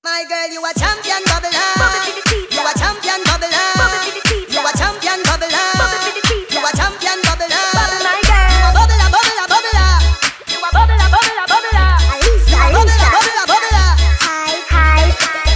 My girl, you a champion bubbler. You a champion bubbler. You a champion bubbler. You a champion bubbler. My girl, you a bubbler, bubbler, bubbler. you a bubbler, bubbler, bubbler. You a bubbler, bubbler, bubbler. Hi.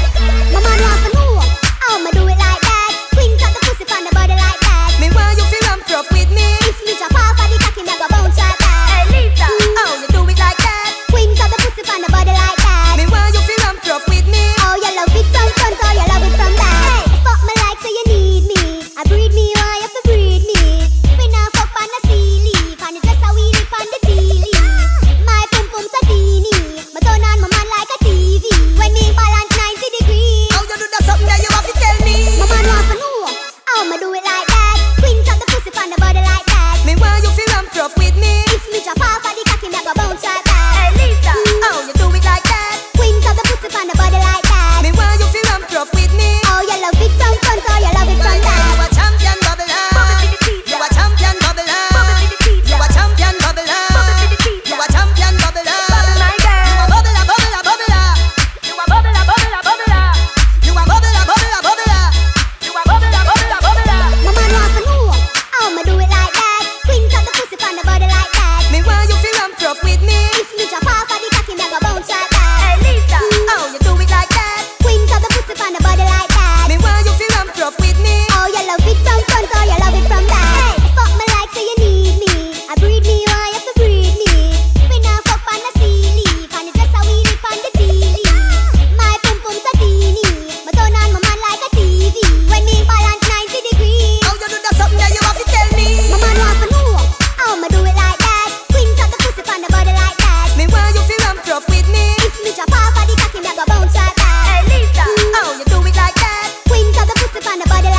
My man wants to know how me do it like that. Twins up the pussy from the body like that. Me want you feel ramp rough with me. If me drop off of the cocky, me go bounce right back. Hey Lisa, How you do it like that? Twins up the pussy from the body like that. Me want you feel ramp rough with me. Oh, you love it from front, or you love it from back. Hey, fuck me like so you need me. I breed me, why you have to breed me? We not fuck on the sea leaf, and it's just how we live on the tea leaf. My pum pum so teeny, me turn on my man like a TV. When me balance 90 degrees. How you do that something that you have to tell me? My man wants to know how me do it like that. Twins up the pussy from the body like that. Me want you feel ramp rough with me. If me drop off of the cocky, me go bounce right back. hey Lisa, How you do it like that? Twins up the pussy from the body like that. Me want you feel ramp rough with me. Oh, you love it from front, or you love it My from girl, you back. a champion bubbler. You a champion bubbler. You a champion bubbler. You a champion bubbler. my girl, You a bubbler, bubbler, bubbler. you a bubbler, bubbler, bubbler. You a bubbler, bubbler, bubbler. You a bubbler, bubbler, bubbler. My man wants to know how me do it like that. Twins up the pussy from the body like that. Me want you feel ramp rough with me. If me drop off of the cocky, me go bounce right back. Hey Lisa, How you do it like that? Twins up the pussy from the body like that. Me want you feel ramp rough with me. Oh, you love it from front, or you love it from back. Hey, fuck me like so you need me. I breed me, why you have to breed me? We not fuck on the sea leaf, and it's just how we live on the tea leaf. My pum pum so teeny, me turn on my man like a TV. When me balance 90 degrees. How you do that something that you have to tell me? My man wants to know how me do it like that. Twins up the pussy from the body like that. Me want you feel ramp rough with me. If me drop off of the cocky, me go bounce right back. hey Lisa, How you do it like that? Twins up the pussy from the body like